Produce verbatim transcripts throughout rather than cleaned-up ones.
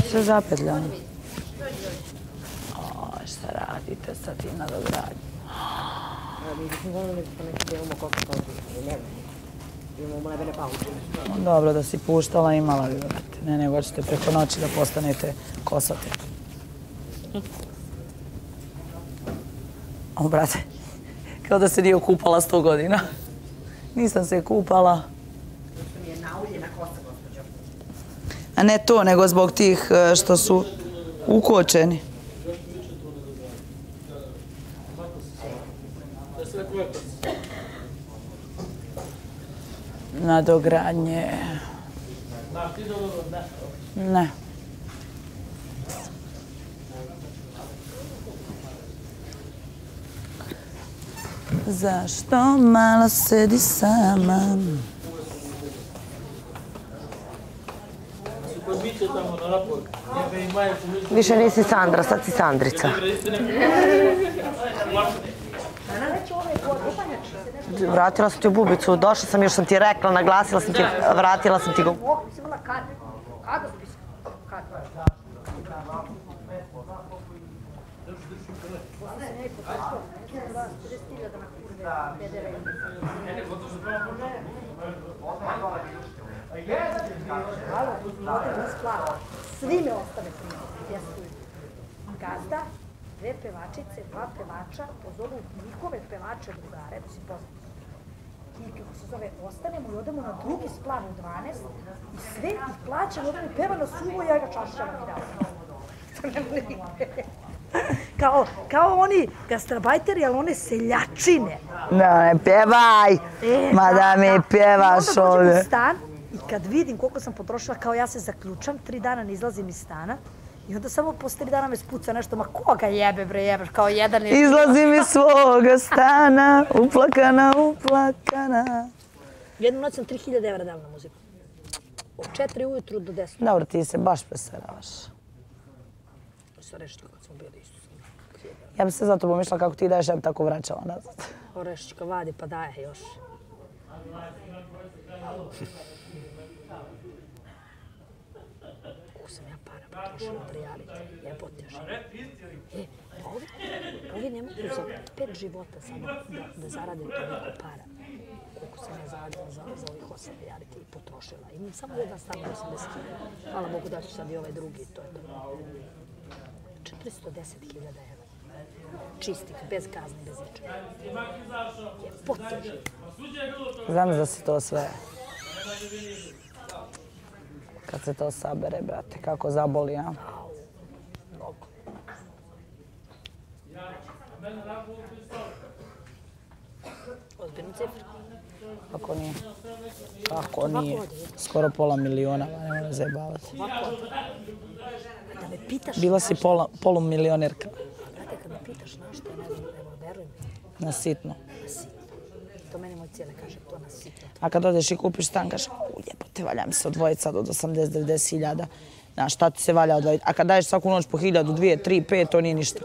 Sve zapetljano. O, šta radite sa tim nadogradnjom? Dobro, da si puštala imala bi, brate. Ne, nego ćete preko noći da postanete kosate. O, brate, kao da se nije okupala sto godina. Nisam se kupala. A ne to, nego zbog tih što su ukočeni. Nadogradnje. Ne. Zašto malo sedi sama? Više nisi Sandra, sad si Sandrica. Vratila sam ti u bubicu, došla sam, još sam ti rekla, naglasila sam ti, vratila sam ti go... Svi me ostave pjestuju. Gazda, dve pevačice, dva pevača, pozovu njihove pevače drugare, da si poznati. I kako se zove, ostanemo i odemo na drugi splav u dvanaest i sve ih plaćam, odemo i peva na suvo i ja ga čašćavam i dao. Kao, kao oni gastrabajteri, ali one seljačine. Da, ne pjevaj! Ma da mi pjevaš ovdje. Onda dođem u stan i kad vidim koliko sam potrošila, kao ja se zaključam, tri dana ne izlazim iz stana i onda samo posle tri dana me spuca nešto, ma koga jebe bre jebeš, kao jedan je... Izlazim iz svoga stana, uplakana, uplakana. Jednu noć sam tri hiljade evra dala na muziku. Od četiri ujutru do deset. Dobro, ti se baš preseravaš. Sa Rešićka kad smo bili isto sam. Ja bi se zato pomišljala kako ti daješ, ja bi tako vraćala nazad. O Rešićka vadi pa daje još. Koliko sam ja para potrošila na reality, jebote još. E, ovi, ovi ne mogu za pet života sada da zarade toliko para. Koliko sam ja zaradila za ovih osam reality i potrošila. Imam samo jedan stan na osamdeset. Hvala Bogu da ću sad i ovaj drugi, to je to. četiristo deset hiljada evra. Čistih, bez kazni, bez ničega. Je poteži. Znam da se to sve... Kad se to sabere, brate, kako zaboli, a? Mnogo. Ozbiljnu cifru. Kako nije? Kako nije? Skoro pola miliona, ne moram zajebavati. Da me pitaš... Bila si polumilionerka. Brate, kad me pitaš na što, ne verujem. Na sitno. Na sitno. To meni moj cijele kaže, to na sitno. A kad odeš i kupiš stan, kažeš, u jebote, valja mi se odvojiti sad od osamdeset do devedeset hiljada. Znaš, šta ti se valja odvojiti? A kad daješ svaku noć po hiljadu, dvije, tri, pet, to nije ništa.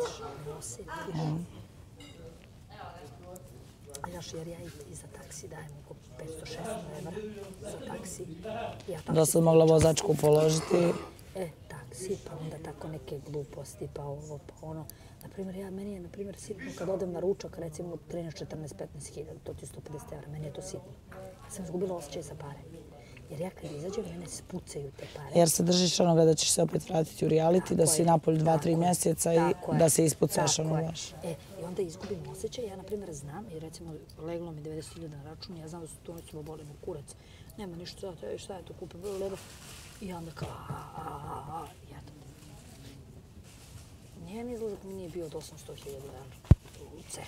Znaš, jer ja i za taksi dajem oko petsto šesnaest evra za taksi. Da sam mogla vozačku položiti. E, taksi, pa onda tako neke gluposti, pa ovo, pa ono. Naprimjer, ja, meni je, naprimjer, sitno kad odem na ručak, recimo trinaest, četrnaest, petnaest hiljada, to ti sto pedeset evra, meni je to sitno. Ja sam izgubila osjećaj za pare. Jer ja kad izađem, mene spucaju te pare. Jer se držiš onoga da ćeš se opet vratiti u reality, da si napolju dva, tri mjeseca i da se ispucaš ono baš. E, i onda izgubim osjećaj, ja, naprimjer, znam, i recimo, leglo mi devedeset hiljada na račun, ja znam da su tu noćima boli mu kurac. Nema ništa, šta je to kupim, ledo. I onda kao, a, a, a, a, ja to. Nijedan izlazak mi nije bio od osamsto hiljada u ceh.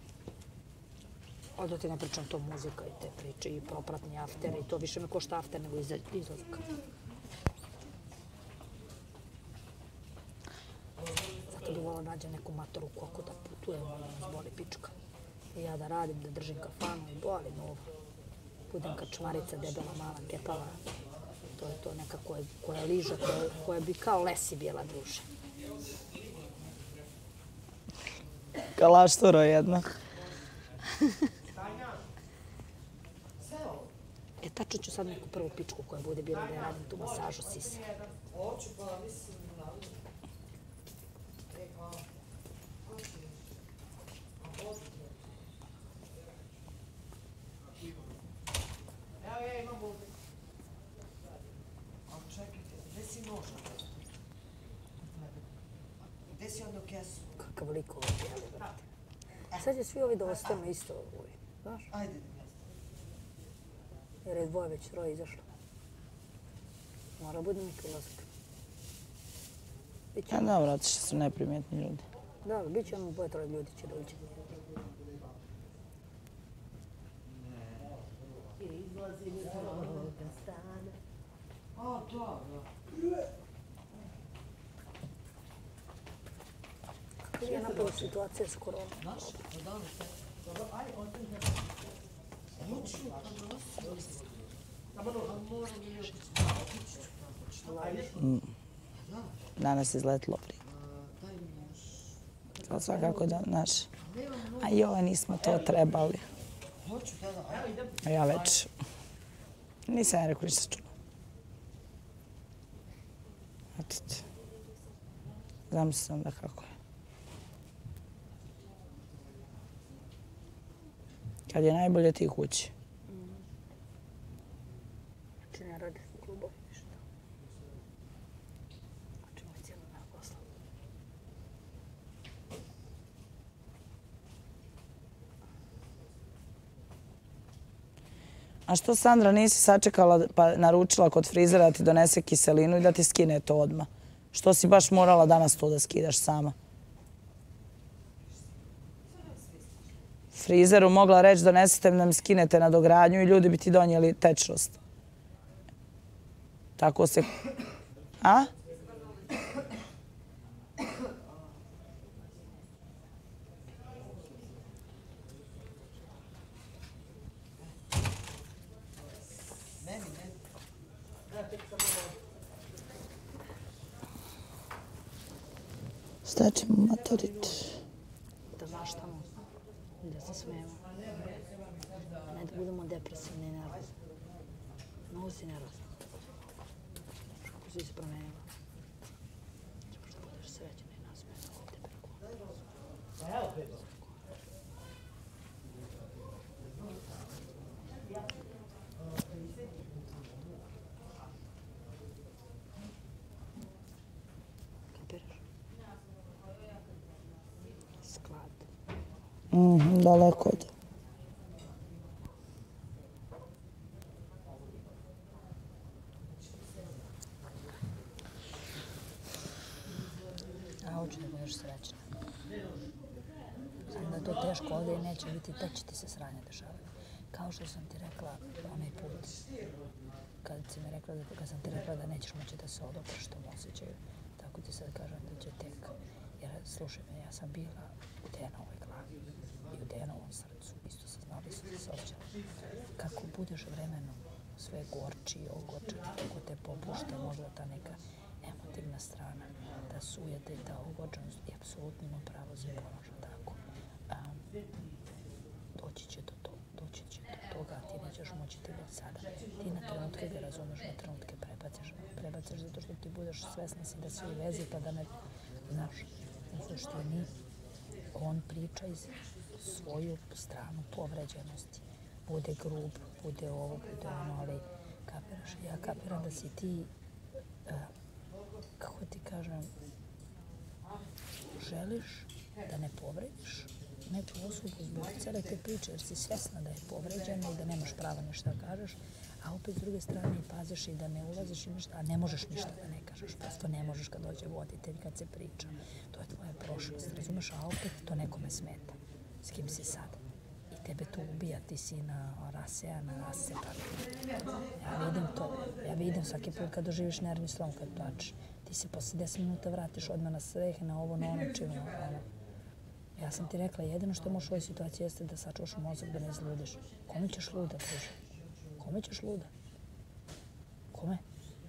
Onda ti ne pričam to muzika i te priče i propratni after i to više me košta after nego izlazak. Zato bi volila nađem neku matoru koku da putujem, ono boli pička. I ja da radim, da držim kafanu i boli me ovo. Budem kačmarica, debela, mala, kepava. To je to neka koja liža, koja bi kao lesi bijela duša. Kalaštoro jedna. E, tačno ću sad neku prvu pičku koja bude bila da ja radim tu masažu sise. Gdje si onda u kesu? Kakav lik ovo bijeli, brate. Sad je svi ovi da ostanu isto, znaš? Ajde. Jer je dvoje već troje izašlo. Mora bude neki ulazak. Ja dobro, otišli su neprimjetni ljudi. Da, bit će ono dvoje troje ljudi će da uđe. Izlazim iz ovoga stana. O, to, da. Kako je napravo situacija s koronom? Znaš, pa da li te? Dobro, aj, otim da... Hoću, pa nosi. Samo moram da još Danas je izletilo prije. To svakako da, znaš, a joj, nismo to trebali. Hoću, da, da, ajde. A ja već, nisam ja rekao ništa čula. Eto ti. Zamislim da kako je. Kad je najbolje ti kući. Znači ne radiš u klubu, ništa. Znači moj cijelo dan posla. A što, Sandra, nisi sačekala pa naručila kod frizera da ti donese kiselinu i da ti skine to odmah? Što si baš morala danas to da skidaš sama? Frizeru mogla reći donesite mi da mi skinete na dogradnju i ljudi bi ti donijeli tečnost. Tako se... A? Šta ćemo matoriti? Da maštamo, da se smijemo. Ne da budemo depresivni i nervozni. Mnogo si nervozna. Kako si se promenila. Ćemo što budeš srećena i nasmijena ovdje preko. Kapiraš? Sklad. Mhm, daleko od. Ja hoću da budeš srećna. Znam da je to teško ovdje i neće biti, tek će ti se sranje dešavati. Kao što sam ti rekla onaj put, kad, si mi rekla da, kad sam ti rekla da nećeš moći da se odopreš tom osjećaju, tako ti sad kažem da će tek. Jer, slušaj me, ja sam bila u Dejanovoj glavi i u Dejanovom srcu. Isto sam znala, isto sam se osjećala. Kako budeš vremenom sve gorči i ogorčan, kako te popušta možda ta neka emotivna strana, ta sujeta i ta ogorčanost i apsolutno ima pravo za ponoža tako. Um, doći će do to, doći će do toga, ti nećeš moći ti već sada. Ti na trenutke ga razumeš, na trenutke prebaciš. Prebaciš zato što ti budeš svesna si da si u vezi pa da ne, znaš, u suštini on priča iz svoju stranu povređenosti. Bude grub, bude ovo, bude ono, ali kapiraš, ja kapiram da si ti, uh, kako ti kažem, želiš da ne povrediš neku osobu zbog cele te priče, jer si svesna da je povređena i da nemaš prava ništa da kažeš, a opet s druge strane i paziš i da ne ulaziš i ništa, a ne možeš ništa da ne kažeš, prosto ne možeš kad dođe voditelj, kad se priča. To je tvoja prošlost, razumeš, a opet to nekome smeta. S kim si sad? I tebe to ubija, ti si na rasejana, rasepana. Ja vidim to, ja vidim svaki put kad doživiš nervni slom, kad plačeš. Ti se posle deset minuta vratiš odmah na sveh, na ovo, na ono, čim ono. Ja sam ti rekla, jedino što možeš u ovoj situaciji jeste da sačuvaš mozak, da ne izludiš. Kome ćeš luda, Bože? Kome ćeš luda? Kome?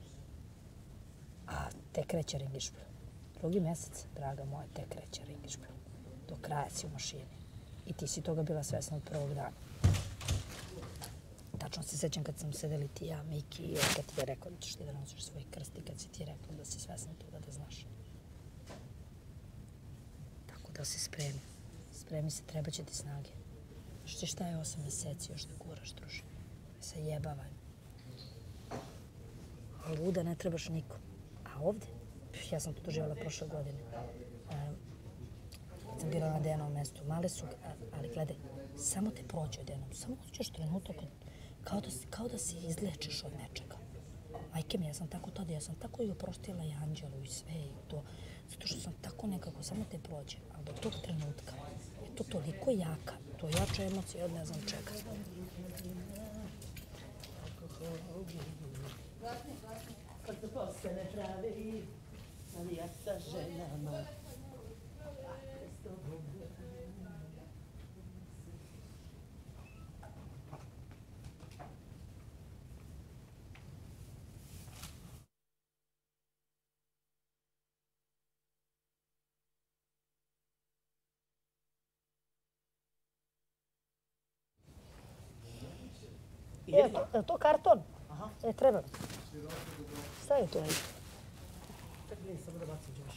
A tek kreće ringišpil. Drugi mjesec, draga moja, tek kreće ringišpil. Do kraja si u mašini. I ti si toga bila svesna od prvog dana. Tačno se sećam kad sam sedeli ti, ja, Miki, i kad ti je rekao da ćeš ti da nosiš svoj krst i kad si ti rekao da si svesna toga da znaš. Tako da se spremi. Spremi se, treba će ti snage. Znaš ti šta je osam mjeseci još da guraš, druže? Se jebavaj. Luda ne trebaš nikom. A ovdje, ja sam to doživjela prošle godine. kad sam bila na Dejanovom mestu, male su, ali gledaj, samo te prođe odjednom, samo osjećaš trenutak kao da, kao da se izlečiš od nečega. Majke mi, ja sam tako tada, ja sam tako i oprostila i Anđelu i sve i to, zato što sam tako nekako, samo te prođe, ali do tog trenutka je to toliko jaka, to jača emocija od ne znam čega. Kad se postane pravi, ali ja sa ženama. Je to, to karton? Aha. E, treba. Stavi to. Tak mi samo da bacim još.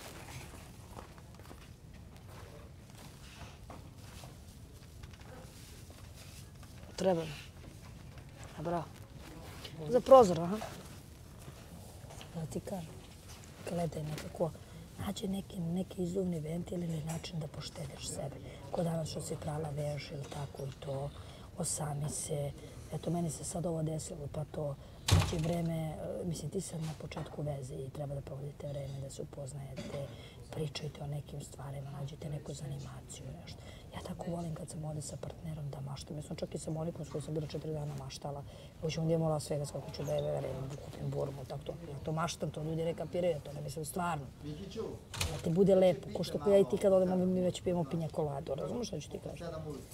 Treba. A bravo. Za prozor, aha. Da ti kažem. Gledaj nekako. Nađe neki, neki izumni ventil ili način da poštediš sebe. Ko danas što si prala veš ili tako i to. Osami se. Eto, meni se sad ovo desilo, pa to. Znači, vreme, mislim, ti sad na početku veze i treba da provodite vreme, da se upoznajete, pričajte o nekim stvarima, nađete neku zanimaciju, nešto. Ja tako volim kad sam ovdje sa partnerom da maštam. Ja sam čak i sa Monikom s kojoj sam bila četiri dana maštala. Evo ćemo gdje mola Las Vegas, kako ću da je verujem, da kupim burmu, tako to. Ja to maštam, to ljudi ne kapiraju, to ne mislim stvarno. Da ti bude lepo, ko što ja i ti kad odemo, mi već pijemo pinja koladu, razumiješ što ću ti kažem?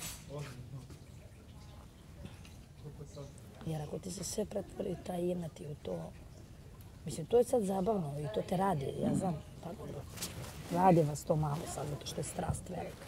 Jer ako ti se sve pretvori taj inati u to, mislim, to je sad zabavno i to te radi, ja znam, tako da. Radi vas to malo sad, zato što je strast velika.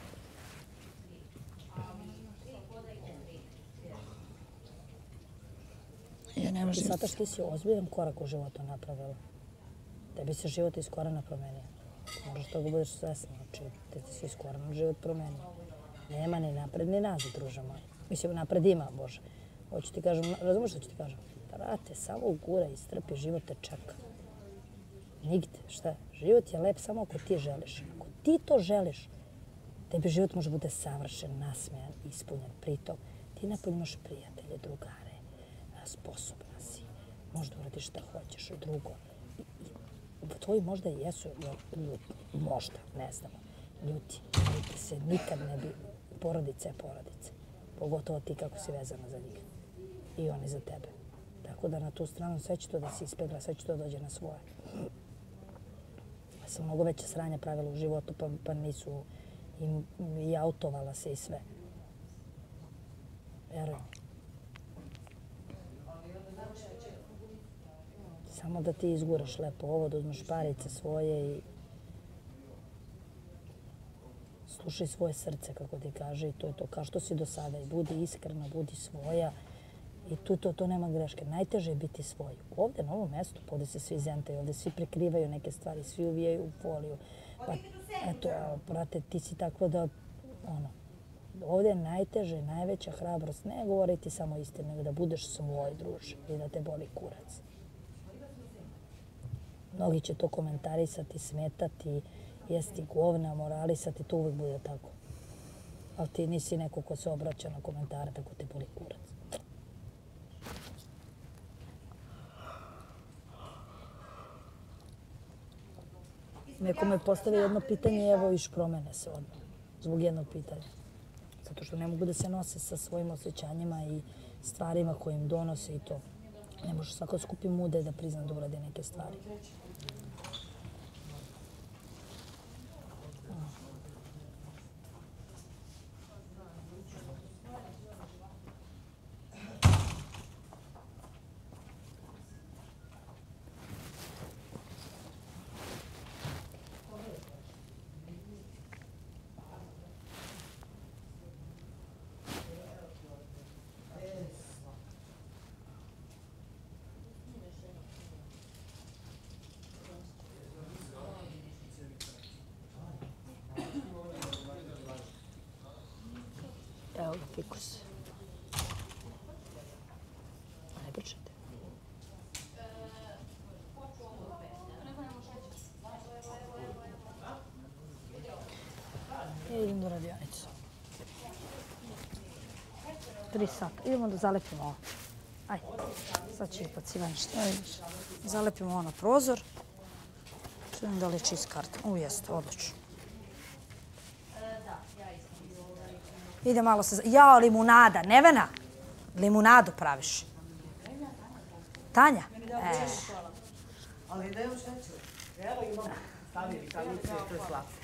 Ja ne možem... I sad ti si ozbiljan korak u životu napravila. Tebi se život iz korena promenio. Možeš toga budeš svesna, znači te ti se iz korena život promenio. Nema ni napred ni nazad, druže moji. Mislim, napred ima, Bože. Hoću ti kažem, razumiješ što ću ti kažem? Brate, samo ugura i strpi, život te čeka. Nigde, šta je? Život je lep samo ako ti želiš. Ako ti to želiš, tebi život može bude savršen, nasmejan, ispunjen. Pritom, ti napolj imaš prijatelje, drugare, sposobna si, možda uradiš šta hoćeš, drugo. I, i, tvoji možda i jesu ljuti, možda, ne znamo, ljuti, ali ti se nikad ne bi, porodice je porodice. Pogotovo ti kako si vezana za njih. I oni za tebe. Tako da na tu stranu sve će to da se ispegla, sve će to dođe na svoje. Ja sam mnogo veće sranja pravila u životu, pa, pa nisu i, i autovala se i sve. Verujem. Samo da ti izguraš lepo ovo, da uzmeš parice svoje i slušaj svoje srce, kako ti kaže, i to je to, kao što si do sada. I budi iskrena, budi svoja. I tu to, to nema greške. Najteže je biti svoj. Ovdje na ovom mjestu, ovdje se svi zentaju, ovdje svi prikrivaju neke stvari, svi uvijaju u foliju. Pa, eto, brate, ti si tako da, ono, ovdje je najteže, najveća hrabrost, ne govoriti samo istinu, nego da budeš svoj, druže, i da te boli kurac. Mnogi će to komentarisati, smetati, jesti govna, moralisati, to uvijek bude tako. Ali ti nisi neko ko se obraća na komentare, tako te boli kurac. Neko me postavi jedno pitanje i evo iš promene se odmah. Zbog jednog pitanja. Zato što ne mogu da se nose sa svojim osjećanjima i stvarima koje im donose i to. Ne možeš svako skupi mude da prizna da uradi neke stvari. Evo ga, fikus. Ne pričajte. tri sata. Idemo da zalepimo ovo. Ajde, sad će upacivanje što vidiš. Zalepimo ovo na prozor. Čujem da li je čist karton. U, jeste, odlično. Ide malo se... Jao, limunada, Nevena! Limunadu praviš. Tanja? E. Ali da je u šećer. Evo imamo. Stavi vitaminice, to je slatko.